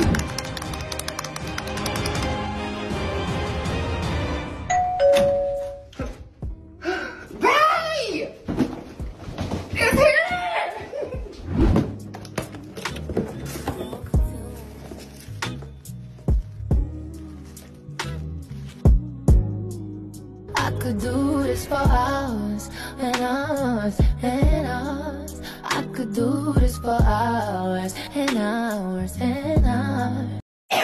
I could do this for hours and hours and hours. I could do this for hours and hours and hours.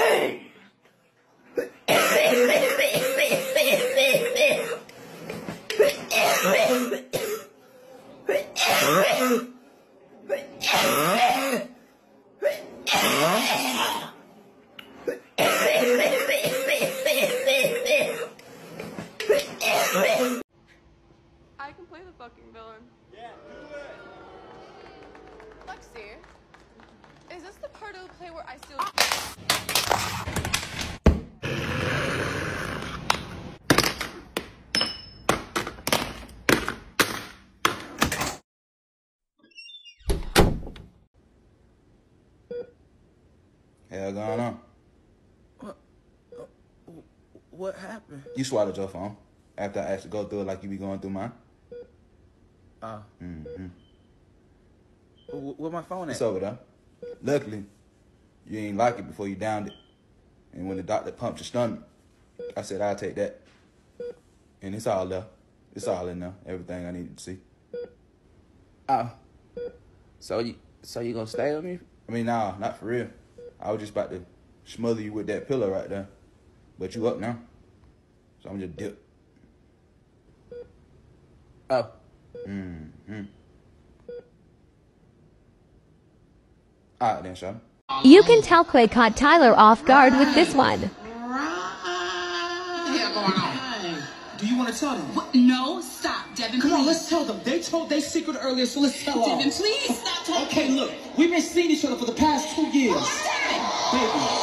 I can play the fucking villain. Yeah, do it. Lexi, is this the part of the play where I steal? Hell going on? What? What happened? You swallowed your phone after I asked to go through it like you be going through mine. Uh, Mm-hmm. wh- where my phone at? It's over there. Luckily, you ain't like it before you downed it. And when the doctor pumped your stomach, I said, I'll take that. And it's all there. It's all in there. Everything I needed to see. Oh. So you, so you gonna stay with me? I mean, nah, not for real. I was just about to smother you with that pillow right there. But you up now. So I'm just dip. Oh. Mm-hmm. All right then, Sean. You can tell Quay caught Tyler off guard with this one. What the hell going on? Do you want to tell them? What? No, stop, Devin. Come please. on, let's tell them. They told their secret earlier, so let's tell them. Devin, please stop talking. Okay, look, we've been seeing each other for the past two years. Baby.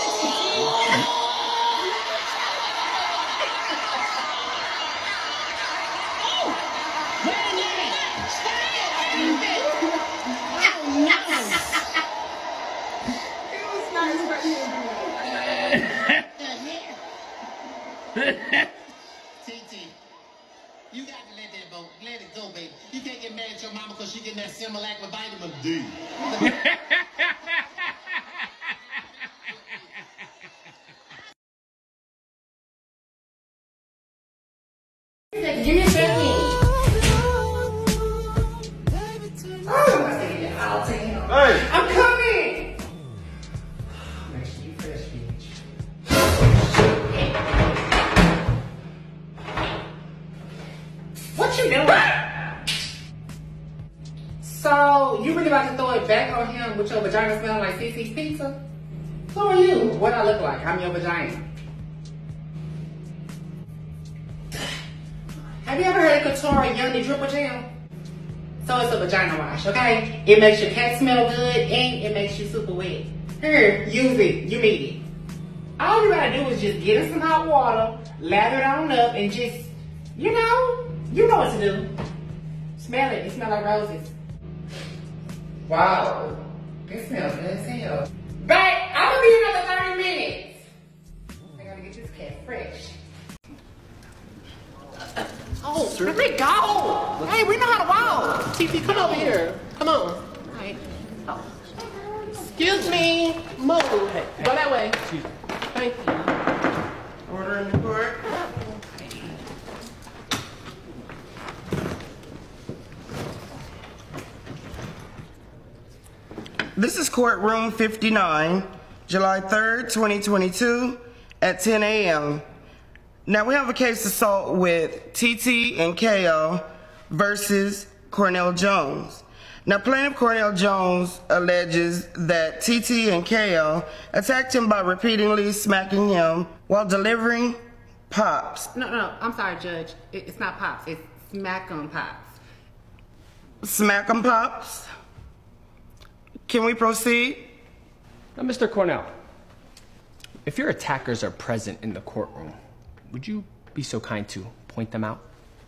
T T, you got to let that go. Let it go, baby. You can't get mad at your mama because she getting that Similac with vitamin D. Give me a second. Hey! I'm coming! What you doing? So, you really about to throw it back on him with your vagina smelling like C C's pizza? Who are you? What I look like? I'm your vagina. Have you ever heard of Couture Yummy Dripple Gel? So it's a vagina wash, okay? It makes your cat smell good and it makes you super wet. Here, use it. You need it. All you gotta do is just get in some hot water, lather it on up, and just, you know, You know what to do. Smell it. It smells like roses. Wow. It smells good as hell. Babe, I'm gonna be here another thirty minutes. I gotta get this cat fresh. Oh, let me go. Hey, we know how to walk. T T, come over here. Come on. All right. Oh. Excuse me. Move. Hey, hey. Go that way. Excuse me. Thank you. Order in the court. This is courtroom fifty-nine, July third, twenty twenty-two at ten A M Now we have a case assault with T T and K O versus Cornell Jones. Now plaintiff Cornell Jones alleges that T T and K O attacked him by repeatedly smacking him while delivering pops. No, no, I'm sorry, Judge. It, it's not pops. It's smack 'em pops. Smack 'em pops? Can we proceed? Now, Mister Cornell, if your attackers are present in the courtroom, would you be so kind to point them out?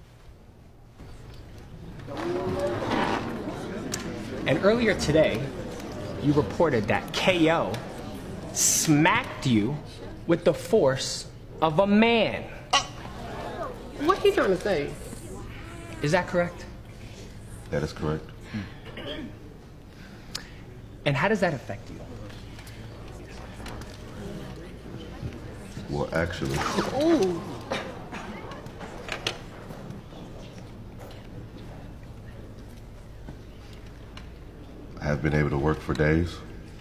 And earlier today, you reported that K O smacked you with the force of a man. Uh, what he trying to say? Is that correct? That is correct. And how does that affect you? Well, actually, Ooh. I have been able to work for days,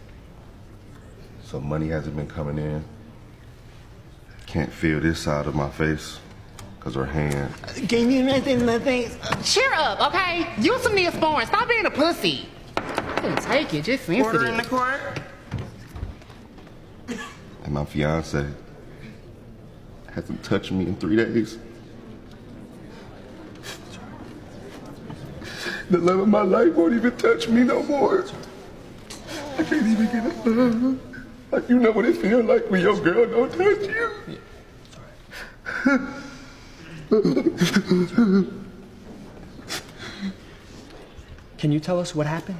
so money hasn't been coming in. Can't feel this side of my face because her hand. Give me nothing, nothing. Cheer up, okay? Use some Neosporin. Stop being a pussy. I can take it, just sensitive. Order in the court. And my fiance hasn't touched me in three days. The love of my life won't even touch me no more. I can't even get a hug. Like, you know what it feels like when your girl don't touch you. Can you tell us what happened?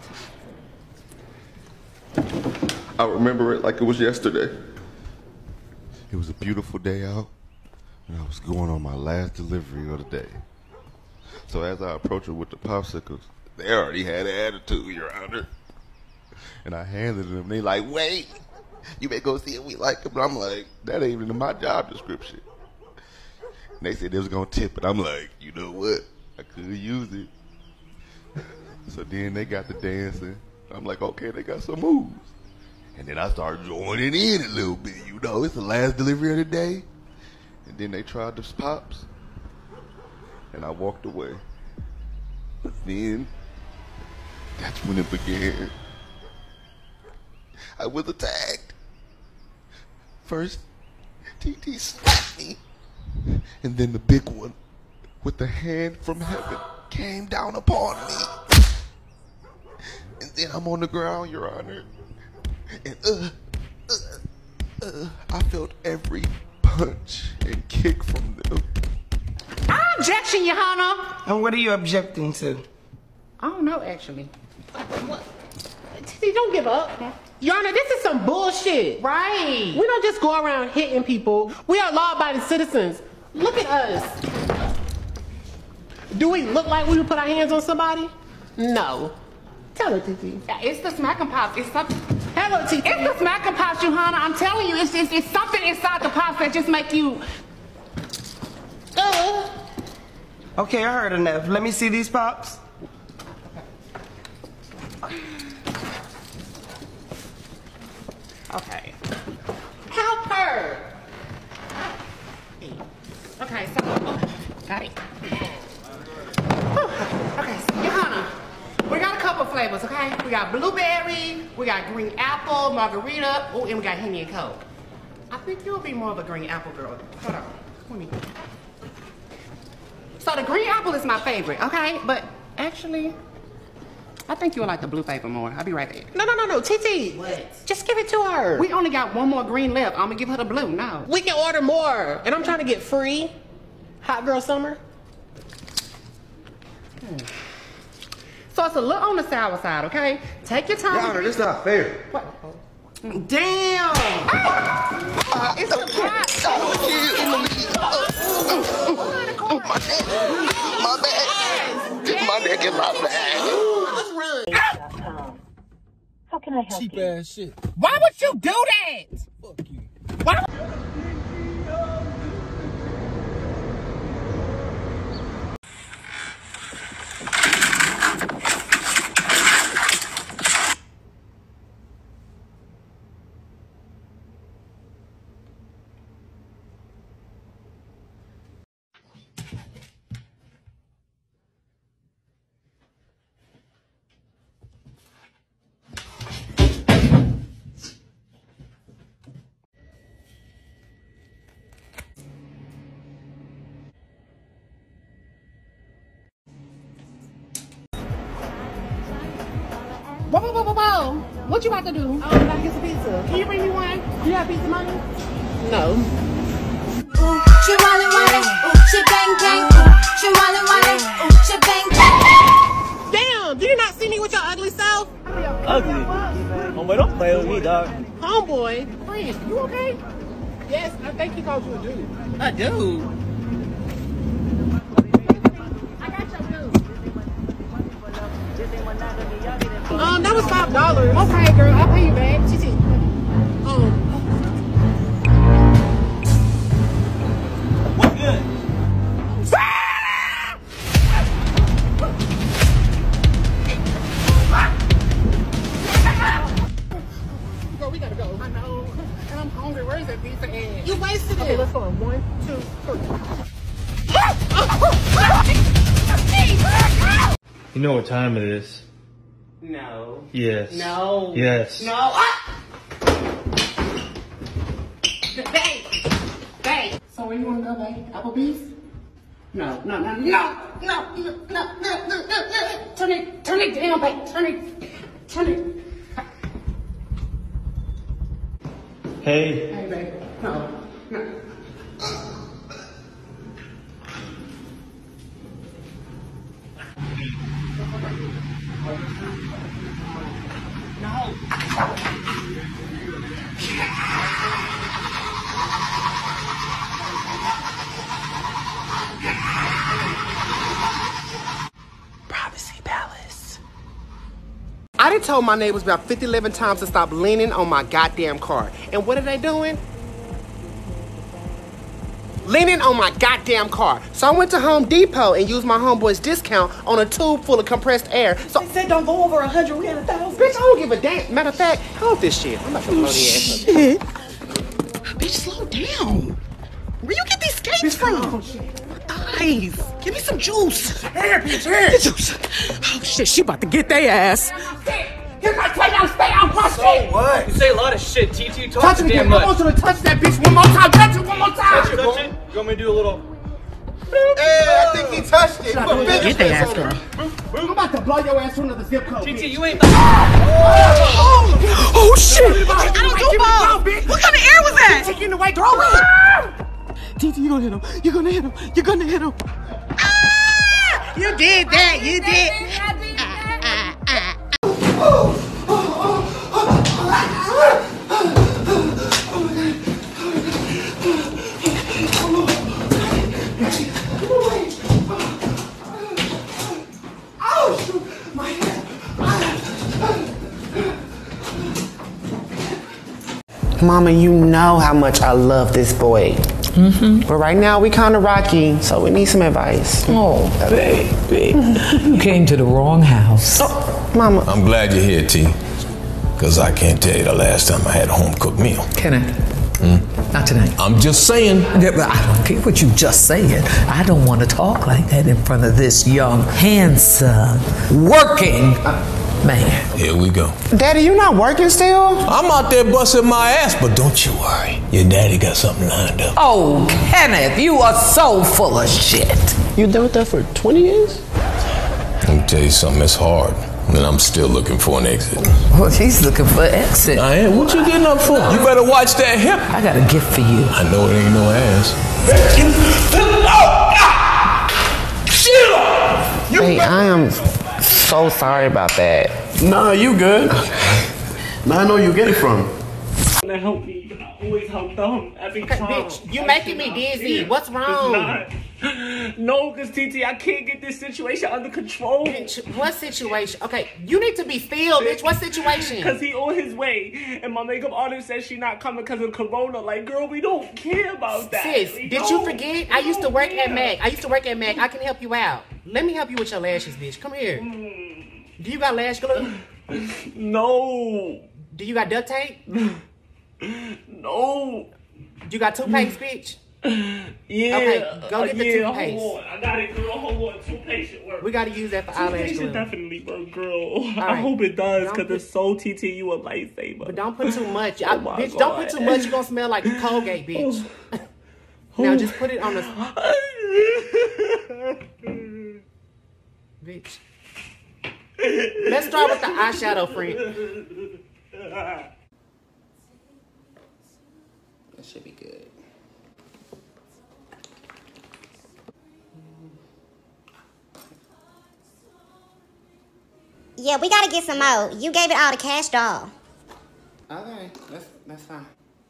I remember it like it was yesterday. It was a beautiful day out, and I was going on my last delivery of the day. So as I approached her with the popsicles, they already had an attitude, Your Honor. And I handed them, they like, wait, you may go see if we like it. But I'm like, that ain't even in my job description. And they said they was gonna tip it. I'm like, you know what? I could use it. So then they got to dancing. I'm like, okay, they got some moves. And then I started joining in a little bit, you know. It's the last delivery of the day. And then they tried the pops. And I walked away. But then, that's when it began. I was attacked. First, T T slapped me. And then the big one, with the hand from heaven, came down upon me. And then I'm on the ground, Your Honor. And uh, uh, uh, I felt every punch and kick from them. Objection, Your Honor. And what are you objecting to? I don't know, actually. T, don't give up. Your Honor, this is some bullshit. Right. We don't just go around hitting people. We are law-abiding citizens. Look at us. Do we look like we would put our hands on somebody? No. Tell her, T T. It's the smack 'em pops. It's something. Hello, T T. It's the smack 'em pops, Johanna. I'm telling you, it's, it's, it's something inside the pops that just make you. Uh. Okay, I heard enough. Let me see these pops. Okay. Help her. Okay, so. Got it. Okay, so, Johanna, we got a couple flavors, okay? We got blueberry, we got green apple, margarita, oh, and we got Henny and Coke. I think you'll be more of a green apple girl. Hold on. Let me. So the green apple is my favorite, okay? But actually, I think you'll like the blue flavor more. I'll be right there. No, no, no, no, T T. What? Just give it to her. We only got one more green left. I'm gonna give her the blue. No. We can order more. And I'm trying to get free hot girl summer. So it's a little on the sour side, okay? Take your time. Your Honor, this not fair. What? Damn! Ah! It's the pot. My bad. My neck and my bag. How can I help Cheap you? ass shit. Why would you do that? Fuck you. Why? Whoa, whoa, whoa, whoa, whoa. What you about to do? Oh, I'm about to get some pizza. Can you bring me one? Do you have pizza money? No. Ooh, she wally wally, ooh, she bang bang, ooh, she wally wally, ooh, she bang bang. Damn, do you not see me with your ugly self? Ugly? Homeboy, don't play with me, dog. Homeboy, friend, you okay? Yes, I think he called you a dude. A dude? I got your dude. Um, that was five dollars. Okay, girl, I'll pay you back. She said, um. What's good? Girl, we gotta go. I know. And I'm hungry. Where is that pizza at? You wasted Okay, it. let's go on. One, two, three. You know what time it is? No. Yes. No. Yes. No. Ah! Babe. Babe. So where you want to go, babe? Applebee's? No, no, no, no, no, no, no, no, no, no, no. Turn it, turn it down, babe. Turn it, turn it. Hey. Hey, babe. No, no. No. Privacy Palace. I done told my neighbors about fifty, eleven times to stop leaning on my goddamn car. And what are they doing? Leaning on my goddamn car. So I went to Home Depot and used my homeboy's discount on a tube full of compressed air. So They said don't go over a hundred. We had a thousand. bitch, I don't give a damn. Matter of fact, hold this shit. I'm about to blow the ass up. Shit. Bitch, slow down. Where you get these skates from? Thighs. Give me some juice. Here, bitch, here. The juice. Oh shit, she about to get their ass. You're gonna tell y'all to stay out my shit. What? You say a lot of shit, T T. You talk Touch too it damn again. much. I want you to touch that bitch one more time. Touch it one more time. Touch it, touch it. You want me to do a little... Hey, I think he touched it. Put big Get their ass, space on girl. it. I'm about to blow your ass through another zip code. T T, bitch. you ain't... Oh, oh shit. I don't do balls. What kind of air was that? Take you in the white girl. T T, you're gonna hit him. You're gonna hit him. You're gonna hit him. Ah! You did that. You did. Ah, ah, ah. Mama, you know how much I love this boy. Mm-hmm. But right now we kind of rocky, so we need some advice. Oh, baby. You came to the wrong house. Oh, Mama. I'm glad you're here, T. Because I can't tell you the last time I had a home-cooked meal. Can I? Hmm? Not tonight. I'm just saying. Yeah, but I don't care what you just saying. I don't want to talk like that in front of this young, handsome, working man. Here we go. Daddy, you not working still? I'm out there busting my ass, but don't you worry. Your daddy got something lined up. Oh, Kenneth, you are so full of shit. You done with that for twenty years? Let me tell you something, it's hard. And I'm still looking for an exit. Well, he's looking for exit. I am. What you getting up for? You better watch that hip. I got a gift for you. I know it ain't no ass. Hey, I am so sorry about that. Nah, you good. Now I know you get it from. To help me, but I always help them every Okay, time. bitch, you making me dizzy. What's wrong? No, because T T, I can't get this situation under control. Bitch, what situation? Okay, you need to be still, bitch. What situation? Because he on his way, and my makeup artist says she not coming because of Corona. Like, girl, we don't care about that. Sis, We did don't. you forget? I used to work at Mac. I used to work at Mac. I can help you out. Let me help you with your lashes, bitch. Come here. Do you got lash glue? No. Do you got duct tape? No. You got toothpaste, bitch? Yeah. Okay, go get the yeah, toothpaste. Hold on. I got it, girl. Hold on. Toothpaste should work. We gotta use that for eyelash Toothpaste glue. should definitely work, girl. All I right. hope it does, Don't because put- it's so T T, you a lifesaver. But don't put too much. Oh I, my bitch, don't put God. too much. You're gonna smell like Colgate, bitch. Now just put it on the... Bitch. Let's start with the eyeshadow, friend. That should be good. Yeah, we gotta get some more. You gave it all to Cash Doll. Okay, that's, that's fine.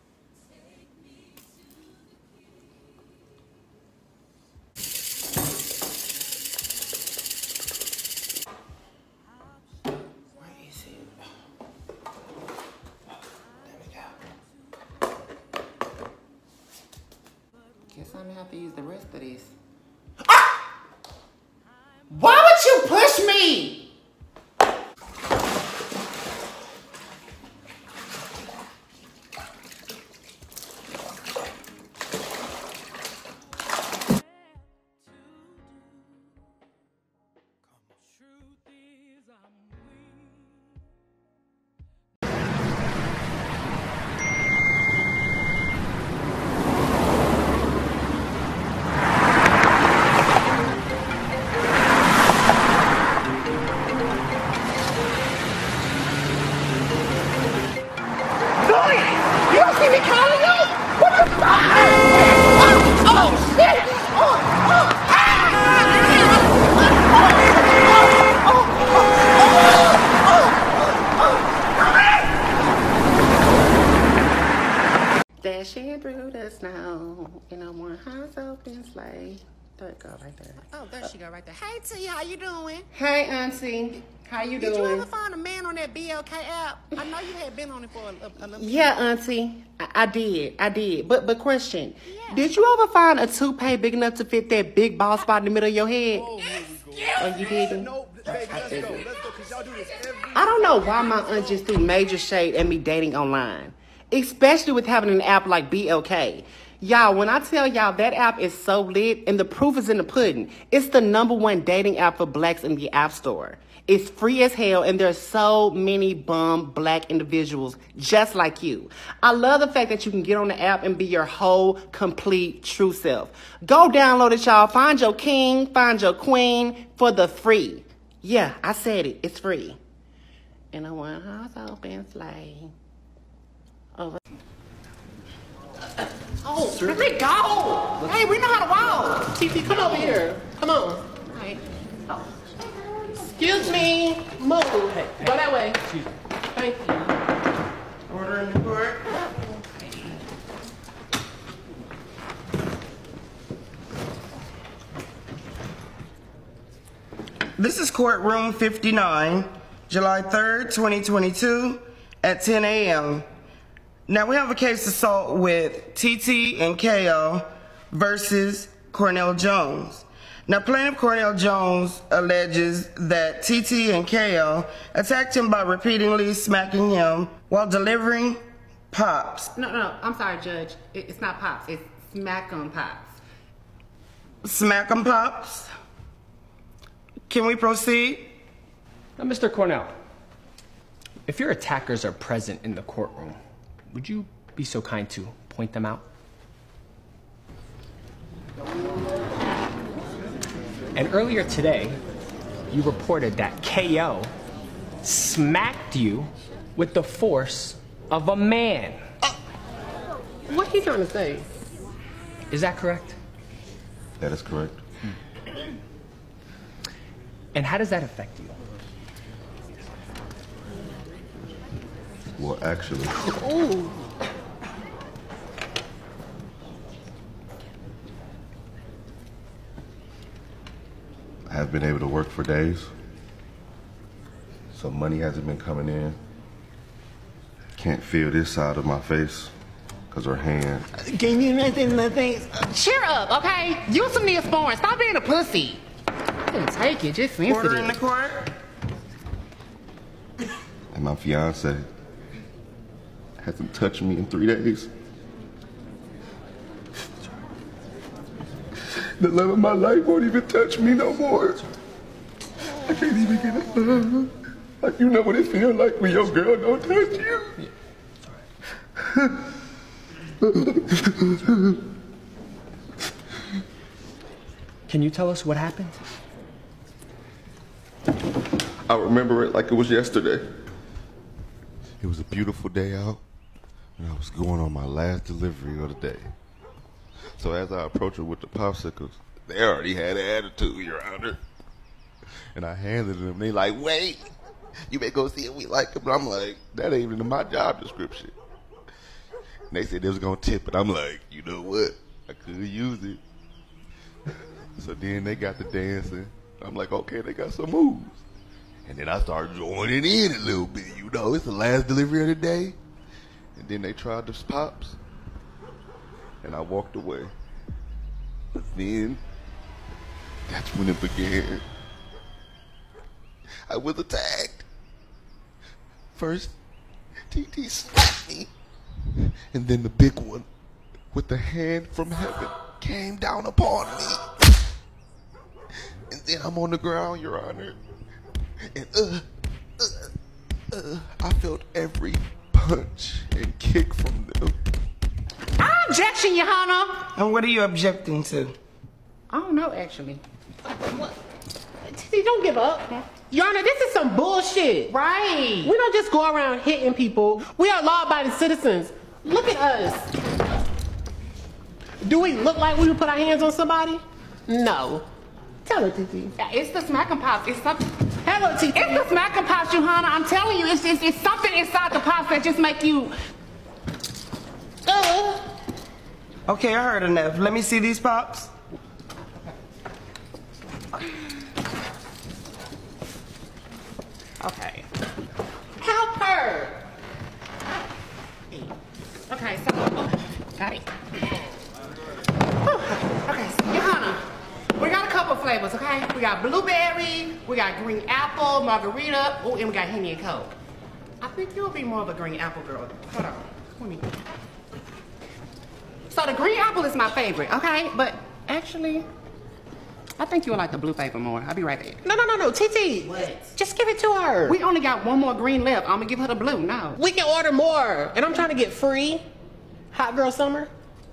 Guess I'm gonna have to use the rest of this. Ah! Why would you push me? You don't see me calling you? What the fuck? Oh, oh, shit! Oh, oh, Dashing through the snow in a one house open sleigh. There it go, right there. Oh, there she go right there. Hey, T, how you doing? Hey, Auntie. How you Did doing? you ever find a man on that B L K app? I know you had been on it for a, a, a little Yeah, Auntie. I, I did. I did. But but question. Did you ever find a toupee big enough to fit that big bald spot in the middle of your head? Oh, you didn't? I figured. I don't know why my aunt just threw major shade at me dating online. Especially with having an app like B L K. Y'all, when I tell y'all that app is so lit and the proof is in the pudding, it's the number one dating app for blacks in the App Store. It's free as hell, and there's so many bum black individuals just like you. I love the fact that you can get on the app and be your whole, complete, true self. Go download it, y'all. Find your king, find your queen for the free. Yeah, I said it. It's free. And I want house open sleigh. Over. Oh, let me go! Hey, we know how to walk. T T, come over here. Come on. All right. Oh. Excuse me. Move. Hey, hey. Go that way. Excuse me. Thank you. Order in the court. This is courtroom fifty-nine, July third, twenty twenty-two at ten A M Now we have a case assault with T T and K O versus Cornell Jones. Now plaintiff Cornell Jones alleges that T T and K O attacked him by repeatedly smacking him while delivering pops. No, no, I'm sorry, Judge. It, it's not pops. It's smack 'em pops. Smack 'em pops? Can we proceed? Now, Mister Cornell, if your attackers are present in the courtroom, would you be so kind to point them out? And earlier today, you reported that K O smacked you with the force of a man. What he trying to say? Is that correct? That is correct. And how does that affect you? Well, actually, Ooh. I have been able to work for days. So money hasn't been coming in. Can't feel this side of my face because her hand. Give me nothing, nothing. Cheer up, okay? Use some Neosporin. Stop being a pussy. I can take it, just sensitive. Order in the court. And my fiance hasn't touched me in three days. The love of my life won't even touch me no more. I can't even get a hug. Like, you know what it feels like when your girl don't touch you. Can you tell us what happened? I remember it like it was yesterday. It was a beautiful day out, and I was going on my last delivery of the day. So as I approached her with the popsicles, they already had an attitude, Your Honor. And I handed them, they like, wait, you may go see if we like it. But I'm like, that ain't even my job description. And they said they was gonna tip it. I'm like, you know what? I could use it. So then they got to dancing. I'm like, okay, they got some moves. And then I started joining in a little bit, you know, it's the last delivery of the day. And then they tried the pops. And I walked away. But then, that's when it began. I was attacked. First, T T slapped me. And then the big one, with the hand from heaven, came down upon me. And then I'm on the ground, Your Honor. And uh, uh, uh, I felt every punch and kick from them. Objection, Your Honor. And what are you objecting to? I don't know, actually. See, don't give up. Your Honor, this is some bullshit. Right. We don't just go around hitting people. We are law-abiding citizens. Look at us. Do we look like we would put our hands on somebody? No. Tell it, T T. It's the smack and pops. It's something. Hello, T T. It's the smack and pops, Johanna. I'm telling you, it's, it's, it's something inside the pops that just make you. Uh. Okay, I heard enough. Let me see these pops. Okay. Help her. Okay, so. Got it. Okay, so Johanna, we got a couple flavors, okay? We got blueberry, we got green apple, margarita, oh, and we got Henny and Coke. I think you'll be more of a green apple girl. Hold on. Let me. So the green apple is my favorite, okay? But actually, I think you'll like the blue flavor more. I'll be right back. No, no, no, no, T T. What? Just give it to her. We only got one more green left. I'm gonna give her the blue. No. We can order more. And I'm trying to get free hot girl summer.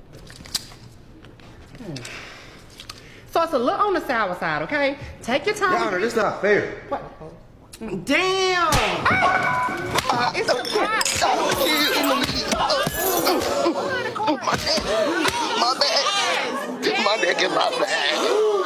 Hmm. So it's a little on the sour side, okay? Take your time. Your Honor, this not fair. What? Damn! Ah! It's the pot. My neck. My back. My neck and my back.